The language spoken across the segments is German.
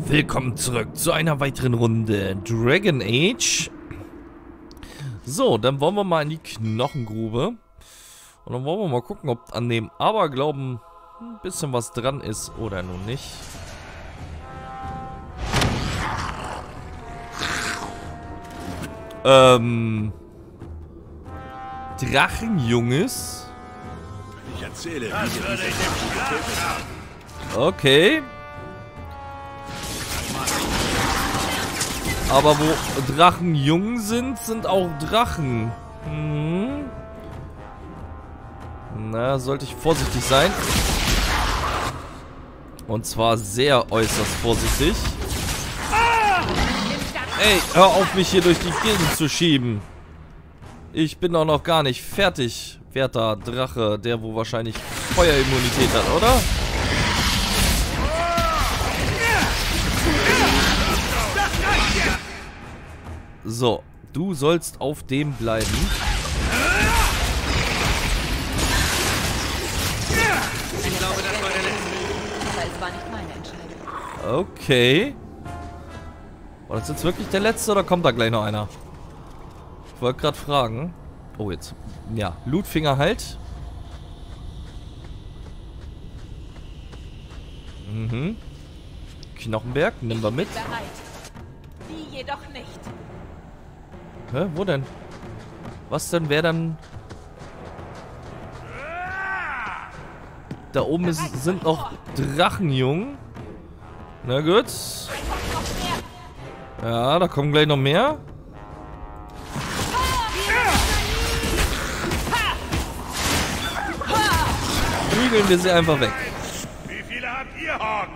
Willkommen zurück zu einer weiteren Runde Dragon Age. So, dann wollen wir mal in die Knochengrube. Und dann wollen wir mal gucken, ob an dem Aberglauben ein bisschen was dran ist oder nun nicht. Drachenjunges. Ich erzähle. Okay. Aber wo Drachen jung sind, sind auch Drachen. Na, sollte ich vorsichtig sein. Und zwar sehr äußerst vorsichtig. Ey, hör auf, mich hier durch die Gegend zu schieben. Ich bin doch noch gar nicht fertig, werter Drache, der wo wahrscheinlich Feuerimmunität hat, oder? So, du sollst auf dem bleiben. Ich glaube, das war der letzte. Aber es war nicht meine Entscheidung. Okay. War das jetzt wirklich der letzte oder kommt da gleich noch einer? Ich wollte gerade fragen. Oh, jetzt. Ja, Lootfinger halt. Knochenberg, nehmen wir mit. Bereit. Die jedoch nicht. Hä, wo denn? Was denn, wer dann? Da oben sind noch Drachenjungen. Na gut. Ja, da kommen gleich noch mehr. Prügeln wir sie einfach weg. Wie viele habt ihr, Hawk?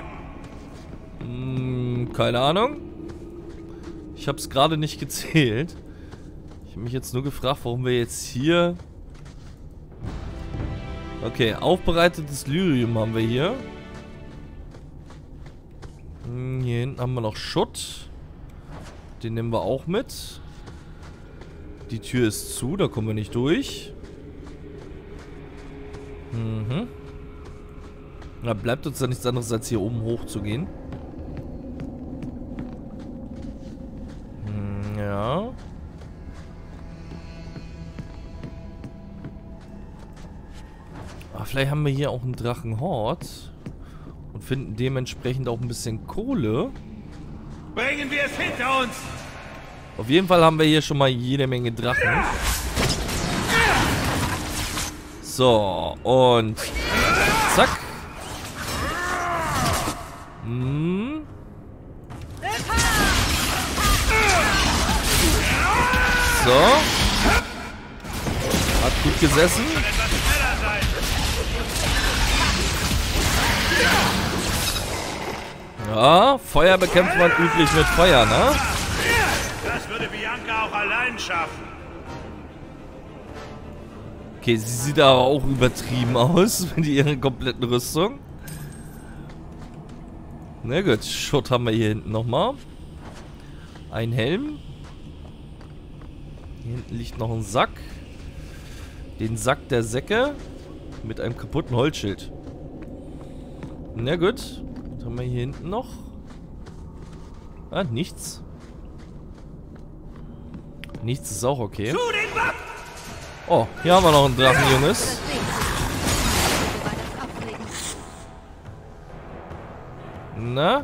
Keine Ahnung. Ich habe es gerade nicht gezählt. Ich habe mich jetzt nur gefragt, warum wir jetzt hier... Okay, aufbereitetes Lyrium haben wir hier. Hier hinten haben wir noch Schutt. Den nehmen wir auch mit. Die Tür ist zu, da kommen wir nicht durch. Da bleibt uns da nichts anderes, als hier oben hoch zu gehen. Ja. Aber vielleicht haben wir hier auch einen Drachenhort. Und finden dementsprechend auch ein bisschen Kohle. Bringen wir es hinter uns! Auf jeden Fall haben wir hier schon mal jede Menge Drachen. So, und zack. So. Hat gut gesessen. Ja, Feuer bekämpft man üblich mit Feuer, ne? Das würde Bianca auch allein schaffen. Okay, sie sieht aber auch übertrieben aus mit ihrer kompletten Rüstung. Na gut, Schutt haben wir hier hinten nochmal. Ein Helm. Hier hinten liegt noch ein Sack. Den Sack der Säcke. Mit einem kaputten Holzschild. Na gut. Was haben wir hier hinten noch? Ah, nichts. Nichts ist auch okay. Oh, hier haben wir noch einen Drachenjunges. Na?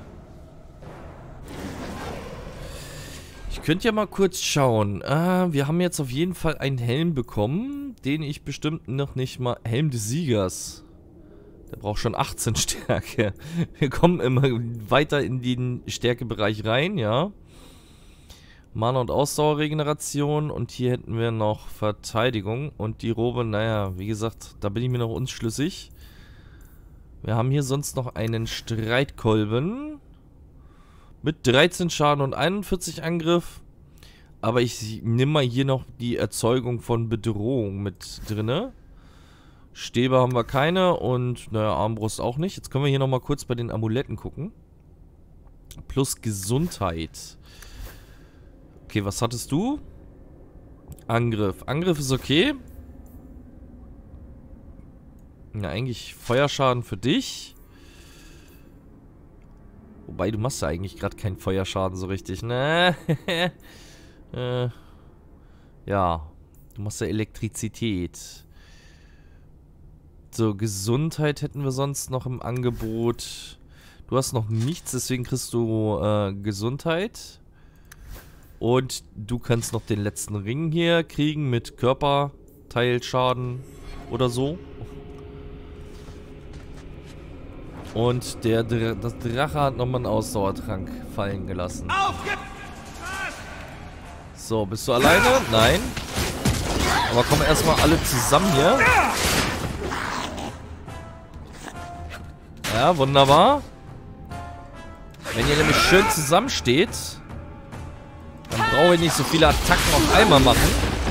Ich könnte ja mal kurz schauen. Wir haben jetzt auf jeden Fall einen Helm bekommen, den ich bestimmt noch nicht mal... Helm des Siegers. Der braucht schon 18 Stärke. Wir kommen immer weiter in den Stärkebereich rein, ja. Mana- und Ausdauerregeneration. Und hier hätten wir noch Verteidigung. Und die Robe, naja, wie gesagt, da bin ich mir noch unschlüssig. Wir haben hier sonst noch einen Streitkolben. Mit 13 Schaden und 41 Angriff. Aber ich nehme mal hier noch die Erzeugung von Bedrohung mit drinne. Stäbe haben wir keine und, naja, Armbrust auch nicht. Jetzt können wir hier nochmal kurz bei den Amuletten gucken. Plus Gesundheit. Okay, was hattest du? Angriff. Angriff ist okay. Na, eigentlich Feuerschaden für dich. Wobei, du machst ja eigentlich gerade keinen Feuerschaden so richtig, ne? Ja. Du machst ja Elektrizität. So, Gesundheit hätten wir sonst noch im Angebot. Du hast noch nichts, deswegen kriegst du Gesundheit. Und du kannst noch den letzten Ring hier kriegen mit Körperteilschaden oder so. Und das Drache hat nochmal einen Ausdauertrank fallen gelassen. So, bist du alleine? Nein. Aber kommen erstmal alle zusammen hier. Ja, wunderbar. Wenn ihr nämlich schön zusammensteht, dann brauche ich nicht so viele Attacken auf einmal machen.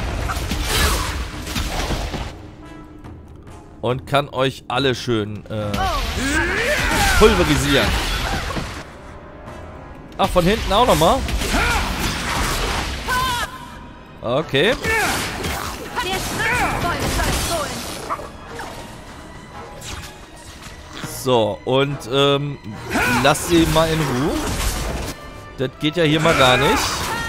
Und kann euch alle schön pulverisieren. Ach, von hinten auch nochmal. Okay. So, und lasst sie mal in Ruhe. Das geht ja hier mal gar nicht.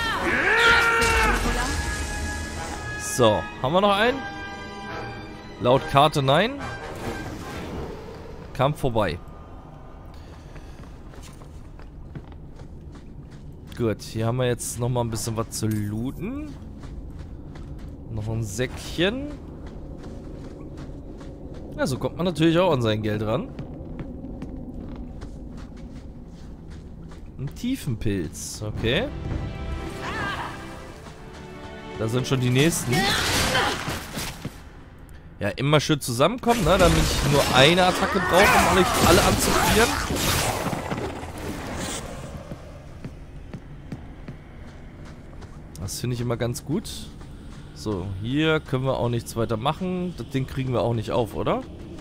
So, haben wir noch einen? Laut Karte nein. Kampf vorbei. Gut, hier haben wir jetzt nochmal ein bisschen was zu looten. Noch ein Säckchen. Ja, so kommt man natürlich auch an sein Geld ran. Ein Tiefenpilz, okay. Da sind schon die nächsten. Ja, immer schön zusammenkommen, ne? Damit ich nur eine Attacke brauche, um alle anzufrieren. Das finde ich immer ganz gut. So, hier können wir auch nichts weiter machen. Das Ding kriegen wir auch nicht auf, oder?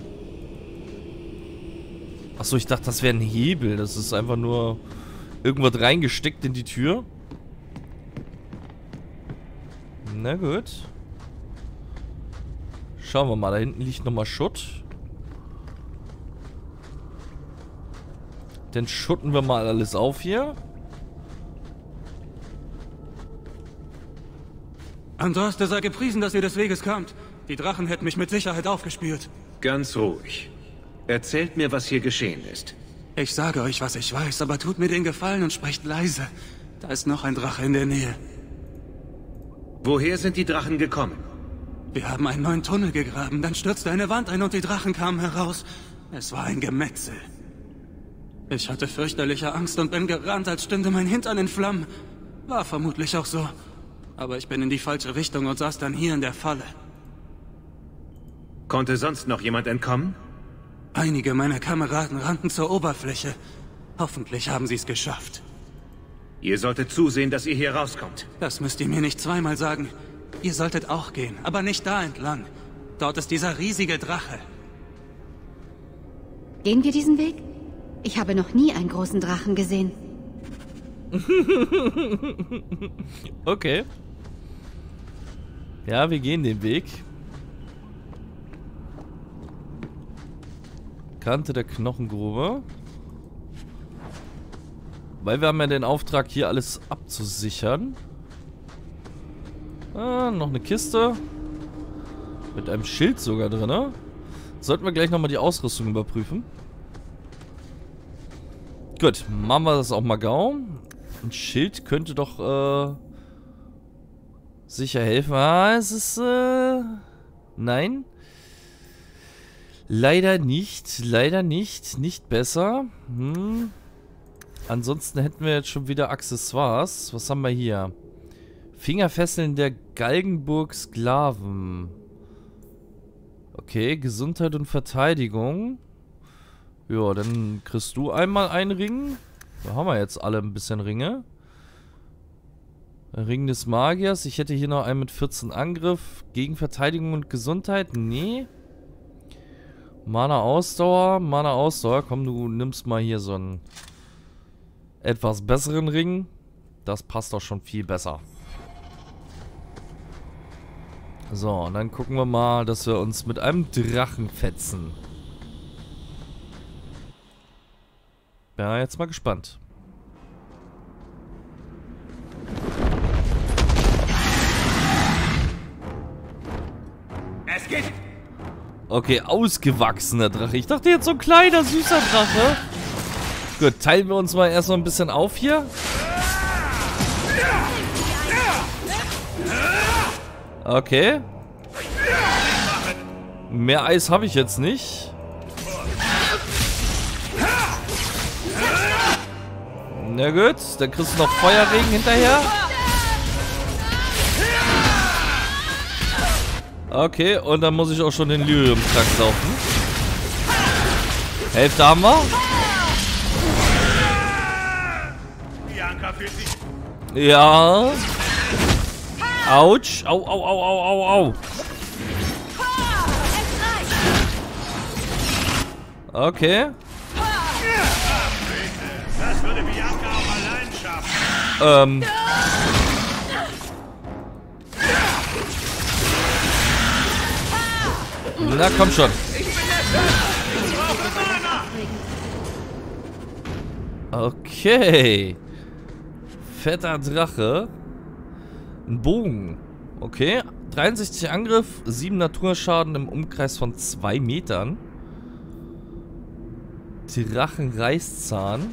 Achso, ich dachte, das wäre ein Hebel. Das ist einfach nur irgendwas reingesteckt in die Tür. Na gut. Schauen wir mal, da hinten liegt nochmal Schutt. Dann schutten wir mal alles auf hier. Andraste sei gepriesen, dass ihr des Weges kamt. Die Drachen hätten mich mit Sicherheit aufgespürt. Ganz ruhig. Erzählt mir, was hier geschehen ist. Ich sage euch, was ich weiß, aber tut mir den Gefallen und sprecht leise. Da ist noch ein Drache in der Nähe. Woher sind die Drachen gekommen? Wir haben einen neuen Tunnel gegraben, dann stürzte eine Wand ein und die Drachen kamen heraus. Es war ein Gemetzel. Ich hatte fürchterliche Angst und bin gerannt, als stünde mein Hintern in Flammen. War vermutlich auch so. Aber ich bin in die falsche Richtung und saß dann hier in der Falle. Konnte sonst noch jemand entkommen? Einige meiner Kameraden rannten zur Oberfläche. Hoffentlich haben sie es geschafft. Ihr solltet zusehen, dass ihr hier rauskommt. Das müsst ihr mir nicht zweimal sagen. Ihr solltet auch gehen, aber nicht da entlang. Dort ist dieser riesige Drache. Gehen wir diesen Weg? Ich habe noch nie einen großen Drachen gesehen. Okay. Ja, wir gehen den Weg. Kante der Knochengrube. Weil wir haben ja den Auftrag, hier alles abzusichern. Ah, noch eine Kiste. Mit einem Schild sogar drin. Sollten wir gleich nochmal die Ausrüstung überprüfen. Gut, machen wir das auch mal gau. Ein Schild könnte doch sicher helfen. Ah, es ist nein. Leider nicht. Leider nicht. Nicht besser. Ansonsten hätten wir jetzt schon wieder Accessoires. Was haben wir hier? Fingerfesseln der Galgenburg-Sklaven. Okay, Gesundheit und Verteidigung. Ja, dann kriegst du einmal einen Ring. Da haben wir jetzt alle ein bisschen Ringe. Ring des Magiers. Ich hätte hier noch einen mit 14 Angriff. Gegen Verteidigung und Gesundheit. Nee. Mana-Ausdauer. Mana-Ausdauer. Komm, du nimmst mal hier so einen etwas besseren Ring. Das passt doch schon viel besser. So, und dann gucken wir mal, dass wir uns mit einem Drachen fetzen. Bin jetzt mal gespannt. Es geht! Okay, ausgewachsener Drache. Ich dachte jetzt so ein kleiner, süßer Drache. Gut, teilen wir uns mal erstmal ein bisschen auf hier. Okay. Mehr Eis habe ich jetzt nicht. Na gut, dann kriegst du noch Feuerregen hinterher. Okay, und dann muss ich auch schon den Lyrium-Trank saufen. Hälfte haben wir. Bianca fühlt sich... Ja. Autsch. Au, au, au, au, au, au. Okay. Das würde Bianca auch allein schaffen. Na, komm schon. Okay. Fetter Drache. Ein Bogen. Okay. 63 Angriff, 7 Naturschaden im Umkreis von 2 Metern. Drachenreißzahn.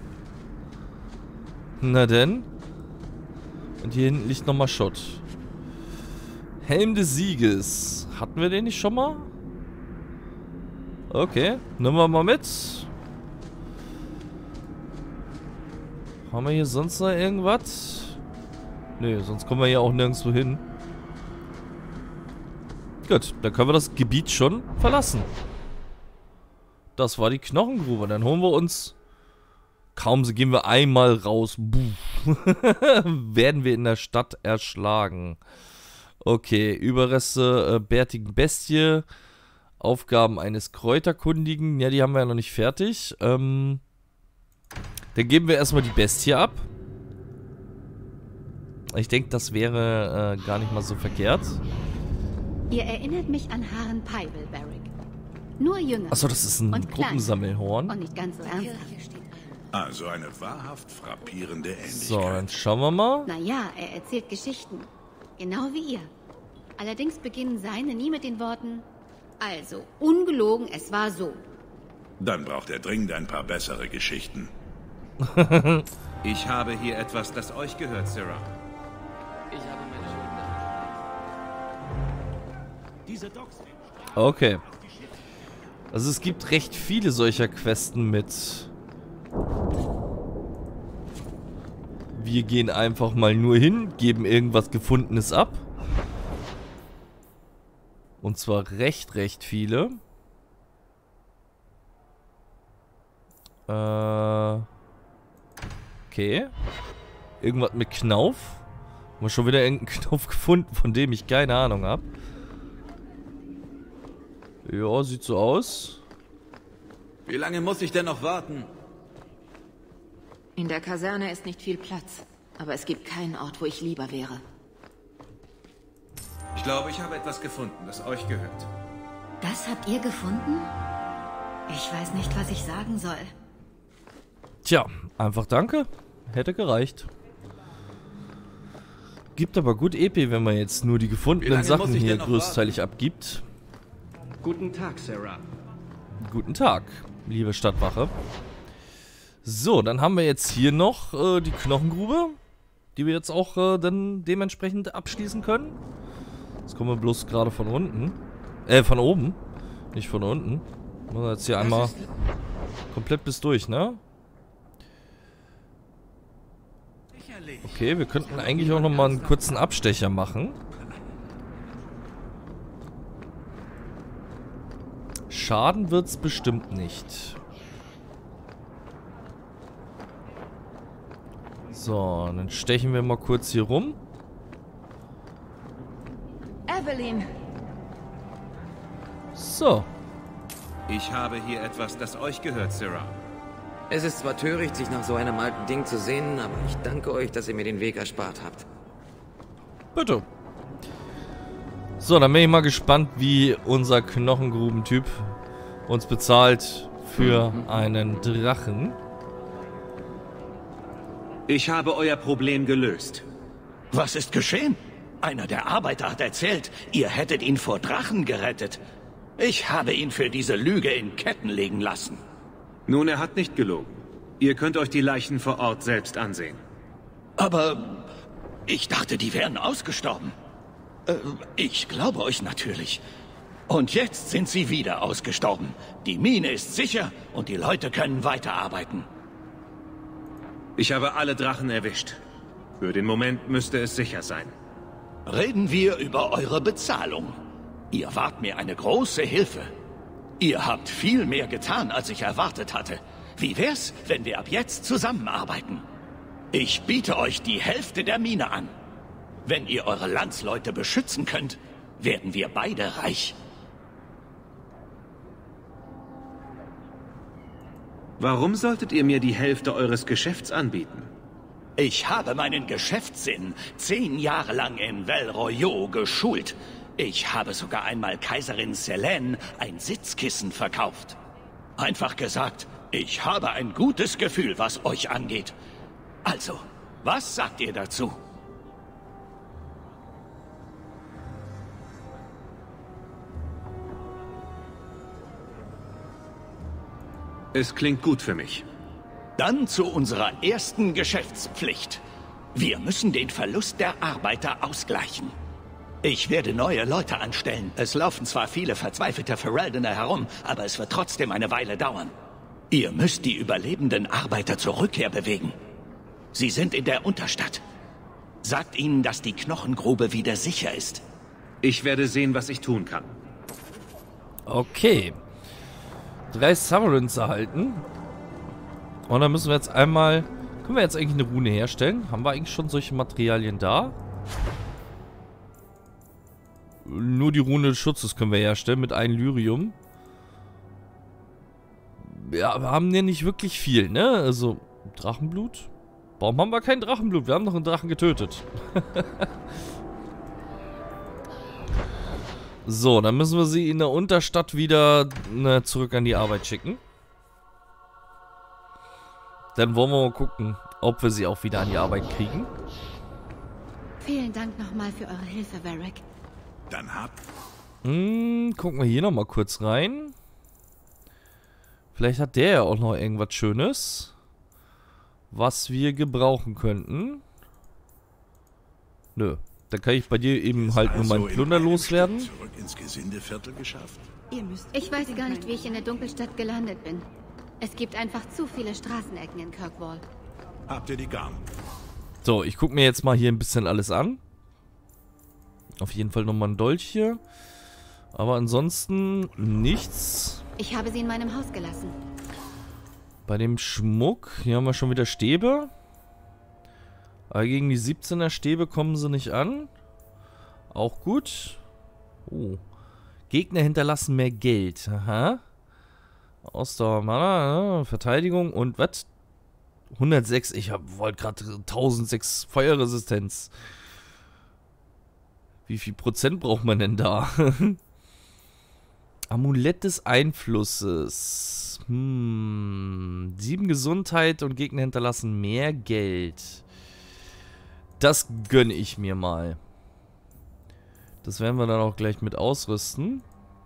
Na denn. Und hier hinten liegt nochmal Schutt. Helm des Sieges. Hatten wir den nicht schon mal? Okay, nehmen wir mal mit. Haben wir hier sonst noch irgendwas? Nee, sonst kommen wir hier auch nirgendwo hin. Gut, dann können wir das Gebiet schon verlassen. Das war die Knochengrube. Dann holen wir uns... Kaum gehen wir einmal raus. Werden wir in der Stadt erschlagen. Okay, Überreste bärtigen Bestie. Aufgaben eines Kräuterkundigen. Ja, die haben wir ja noch nicht fertig. Dann geben wir erstmal die Bestie ab. Ich denke, das wäre gar nicht mal so verkehrt. Ihr erinnert mich an Haren Peibel, Barrick. Nur jünger. Achso, das ist ein Gruppensammelhorn. Und nicht ganz so ernsthaft. Also eine wahrhaft frappierende Ähnlichkeit. So, dann schauen wir mal. Naja, er erzählt Geschichten. Genau wie ihr. Allerdings beginnen seine nie mit den Worten: Also, ungelogen, es war so. Dann braucht er dringend ein paar bessere Geschichten. Ich habe hier etwas, das euch gehört, Sarah. Ich habe meine Schulden. Diese Docs... Okay. Also es gibt recht viele solcher Questen mit... Wir gehen einfach mal nur hin, geben irgendwas Gefundenes ab. Und zwar recht viele. Okay. Irgendwas mit Knauf. Haben wir schon wieder irgendeinen Knopf gefunden, von dem ich keine Ahnung habe. Ja, sieht so aus. Wie lange muss ich denn noch warten? In der Kaserne ist nicht viel Platz, aber es gibt keinen Ort, wo ich lieber wäre. Ich glaube, ich habe etwas gefunden, das euch gehört. Das habt ihr gefunden? Ich weiß nicht, was ich sagen soll. Tja, einfach danke. Hätte gereicht. Gibt aber gut EP, wenn man jetzt nur die gefundenen Sachen hier größteilig abgibt. Guten Tag, Sarah. Guten Tag, liebe Stadtwache. So, dann haben wir jetzt hier noch die Knochengrube, die wir jetzt auch dann dementsprechend abschließen können. Jetzt kommen wir bloß gerade von unten. Von oben. Nicht von unten. Machen wir jetzt hier einmal komplett bis durch, ne? Okay, wir könnten eigentlich auch nochmal einen kurzen Abstecher machen. Schaden wird's bestimmt nicht. So, dann stechen wir mal kurz hier rum. Evelyn! So. Ich habe hier etwas, das euch gehört, Sarah. Es ist zwar töricht, sich nach so einem alten Ding zu sehnen, aber ich danke euch, dass ihr mir den Weg erspart habt. Bitte. So, dann bin ich mal gespannt, wie unser Knochengrubentyp uns bezahlt für einen Drachen. Ich habe euer Problem gelöst. Was ist geschehen? Einer der Arbeiter hat erzählt, ihr hättet ihn vor Drachen gerettet. Ich habe ihn für diese Lüge in Ketten legen lassen. Nun, er hat nicht gelogen. Ihr könnt euch die Leichen vor Ort selbst ansehen. Aber ich dachte, die wären ausgestorben. Ich glaube euch natürlich. Und jetzt sind sie wieder ausgestorben. Die Mine ist sicher und die Leute können weiterarbeiten. Ich habe alle Drachen erwischt. Für den Moment müsste es sicher sein. Reden wir über eure Bezahlung. Ihr wart mir eine große Hilfe. Ihr habt viel mehr getan, als ich erwartet hatte. Wie wär's, wenn wir ab jetzt zusammenarbeiten? Ich biete euch die Hälfte der Mine an. Wenn ihr eure Landsleute beschützen könnt, werden wir beide reich. Warum solltet ihr mir die Hälfte eures Geschäfts anbieten? Ich habe meinen Geschäftssinn 10 Jahre lang in Val Royeaux geschult. Ich habe sogar einmal Kaiserin Selene ein Sitzkissen verkauft. Einfach gesagt, ich habe ein gutes Gefühl, was euch angeht. Also, was sagt ihr dazu? Es klingt gut für mich. Dann zu unserer ersten Geschäftspflicht. Wir müssen den Verlust der Arbeiter ausgleichen. Ich werde neue Leute anstellen. Es laufen zwar viele verzweifelte Fereldener herum, aber es wird trotzdem eine Weile dauern. Ihr müsst die überlebenden Arbeiter zur Rückkehr bewegen. Sie sind in der Unterstadt. Sagt ihnen, dass die Knochengrube wieder sicher ist. Ich werde sehen, was ich tun kann. Okay. 3 Sovereigns erhalten. Und dann müssen wir jetzt einmal... Können wir jetzt eigentlich eine Rune herstellen? Haben wir eigentlich schon solche Materialien da? Nur die Rune des Schutzes können wir herstellen mit einem Lyrium. Ja, wir haben ja nicht wirklich viel, ne? Also, Drachenblut? Warum haben wir kein Drachenblut? Wir haben noch einen Drachen getötet. So, dann müssen wir sie in der Unterstadt wieder zurück an die Arbeit schicken. Dann wollen wir mal gucken, ob wir sie auch wieder an die Arbeit kriegen. Vielen Dank nochmal für eure Hilfe, Varric. Dann habt... Gucken wir hier nochmal kurz rein. Vielleicht hat der ja auch noch irgendwas Schönes, was wir gebrauchen könnten. Nö. Dann kann ich bei dir eben halt nur meinen Plunder loswerden. Zurück ins Gesindeviertel geschafft. Ich weiß gar nicht, wie ich in der Dunkelstadt gelandet bin. Es gibt einfach zu viele Straßenecken in Kirkwall. Habt ihr die Garn? So, ich gucke mir jetzt mal hier ein bisschen alles an. Auf jeden Fall nochmal ein Dolch hier. Aber ansonsten nichts. Ich habe sie in meinem Haus gelassen. Bei dem Schmuck, hier haben wir schon wieder Stäbe. Aber gegen die 17er Stäbe kommen sie nicht an. Auch gut. Oh. Gegner hinterlassen mehr Geld. Aha. Ausdauer, Mana, Verteidigung und was? 106. Ich wollte gerade 1006 Feuerresistenz. Wie viel Prozent braucht man denn da? Amulett des Einflusses. 7 Gesundheit und Gegner hinterlassen mehr Geld. Das gönne ich mir mal. Das werden wir dann auch gleich mit ausrüsten.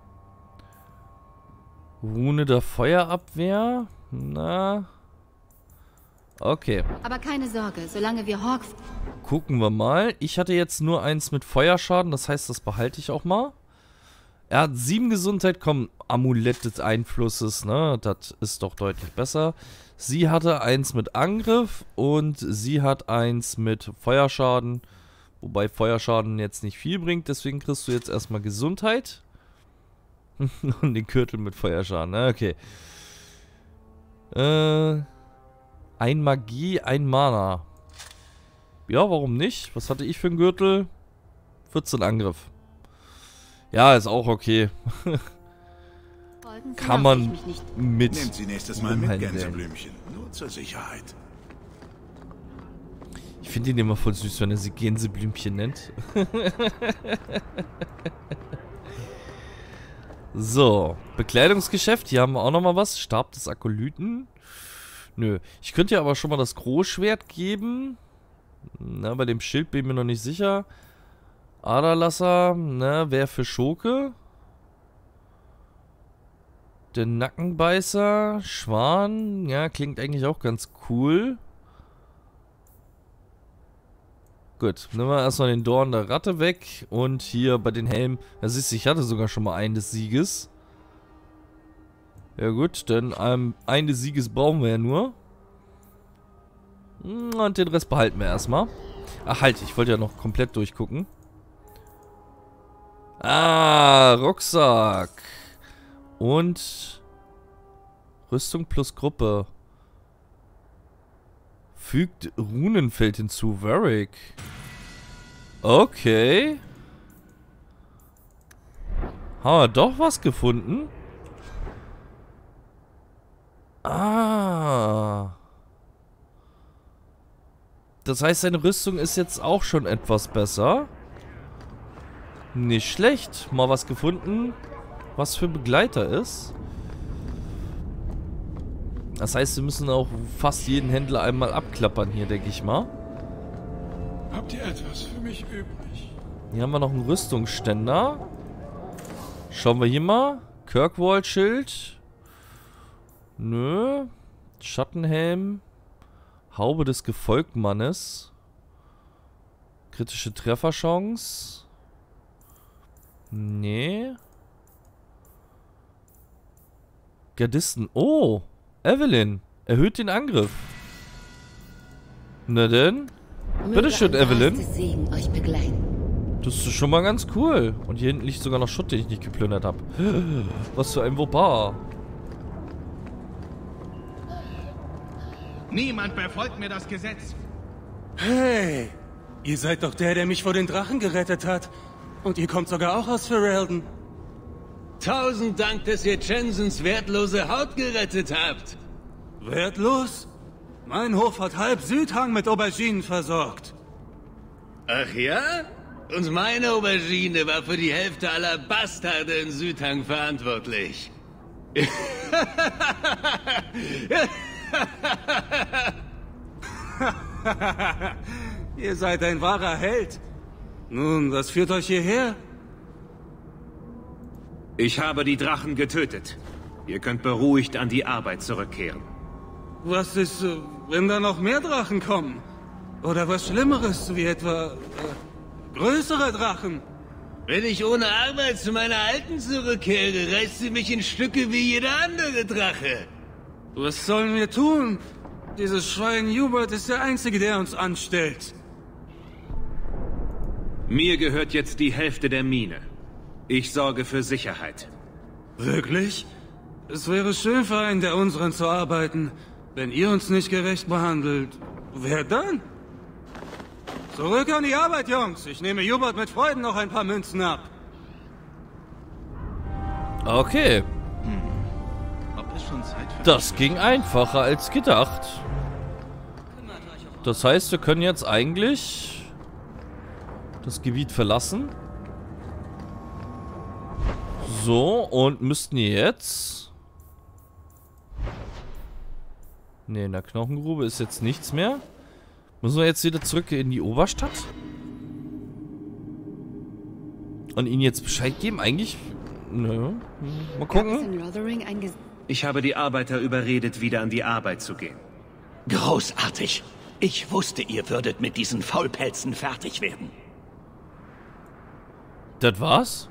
Rune der Feuerabwehr. Na. Okay. Aber keine Sorge, solange wir Hawks... Gucken wir mal. Ich hatte jetzt nur eins mit Feuerschaden. Das heißt, das behalte ich auch mal. Er hat 7 Gesundheit. Komm, Amulett des Einflusses. Ne? Das ist doch deutlich besser. Sie hatte eins mit Angriff. Und sie hat eins mit Feuerschaden. Wobei Feuerschaden jetzt nicht viel bringt. Deswegen kriegst du jetzt erstmal Gesundheit. Und den Gürtel mit Feuerschaden. Okay. Ein Magie, ein Mana. Ja, warum nicht? Was hatte ich für einen Gürtel? 14 Angriff. Ja, ist auch okay. Kann man mit. Nehmt sie nächstes Mal mit, Gänseblümchen. Nur zur Sicherheit. Ich finde ihn immer voll süß, wenn er sie Gänseblümchen nennt. So, Bekleidungsgeschäft. Hier haben wir auch nochmal was. Stab des Akolyten. Nö. Ich könnte ja aber schon mal das Großschwert geben. Na, bei dem Schild bin ich mir noch nicht sicher. Aderlasser, ne, wer für Schurke? Der Nackenbeißer, Schwan, ja, klingt eigentlich auch ganz cool. Gut, nehmen wir erstmal den Dorn der Ratte weg. Und hier bei den Helmen, da siehst du, ich hatte sogar schon mal einen des Sieges. Ja gut, denn einen des Sieges brauchen wir ja nur. Und den Rest behalten wir erstmal. Ach halt, ich wollte ja noch komplett durchgucken. Ah, Rucksack. Und Rüstung plus Gruppe. Fügt Runenfeld hinzu, Varric. Okay. Haben wir doch was gefunden? Ah. Das heißt, seine Rüstung ist jetzt auch schon etwas besser. Nicht schlecht. Mal was gefunden, was für Begleiter ist. Das heißt, wir müssen auch fast jeden Händler einmal abklappern hier, denke ich mal. Habt ihr etwas für mich übrig? Hier haben wir noch einen Rüstungsständer. Schauen wir hier mal. Kirkwall-Schild. Nö. Schattenhelm. Haube des Gefolgmannes. Kritische Trefferchance. Nee. Gardisten. Oh. Evelyn. Erhöht den Angriff. Na denn. Bitteschön, Evelyn. Segen euch begleiten. Das ist schon mal ganz cool. Und hier hinten liegt sogar noch Schutt, den ich nicht geplündert habe. Was für ein Wobbar. Niemand befolgt mir das Gesetz. Hey, ihr seid doch der mich vor den Drachen gerettet hat. Und ihr kommt sogar auch aus Ferelden. 1000 Dank, dass ihr Jensens wertlose Haut gerettet habt. Wertlos? Mein Hof hat halb Südhang mit Auberginen versorgt. Ach ja? Und meine Aubergine war für die Hälfte aller Bastarde in Südhang verantwortlich. Ihr seid ein wahrer Held. Nun, was führt euch hierher? Ich habe die Drachen getötet. Ihr könnt beruhigt an die Arbeit zurückkehren. Was ist, wenn da noch mehr Drachen kommen? Oder was Schlimmeres, wie etwa größere Drachen? Wenn ich ohne Arbeit zu meiner Alten zurückkehre, reißt sie mich in Stücke wie jeder andere Drache. Was sollen wir tun? Dieses Schwein Hubert ist der Einzige, der uns anstellt. Mir gehört jetzt die Hälfte der Mine. Ich sorge für Sicherheit. Wirklich? Es wäre schön für einen der unseren zu arbeiten. Wenn ihr uns nicht gerecht behandelt, wer dann? Zurück an die Arbeit, Jungs. Ich nehme Hubert mit Freuden noch ein paar Münzen ab. Okay. Ob es schon Zeit für Das ging einfacher als gedacht. Das heißt, wir können jetzt eigentlich das Gebiet verlassen. So, und müssten jetzt... Ne, in der Knochengrube ist jetzt nichts mehr. Müssen wir jetzt wieder zurück in die Oberstadt? Und ihnen jetzt Bescheid geben? Eigentlich... Nö. Mal gucken. Ich habe die Arbeiter überredet, wieder an die Arbeit zu gehen. Großartig. Ich wusste, ihr würdet mit diesen Faulpelzen fertig werden. Das war's?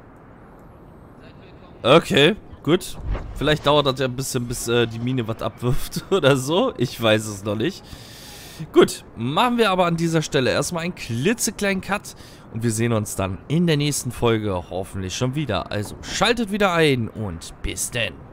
Okay, gut. Vielleicht dauert das ja ein bisschen, bis die Mine was abwirft oder so. Ich weiß es noch nicht. Gut, machen wir aber an dieser Stelle erstmal einen klitzekleinen Cut. Und wir sehen uns dann in der nächsten Folge hoffentlich schon wieder. Also schaltet wieder ein und bis denn.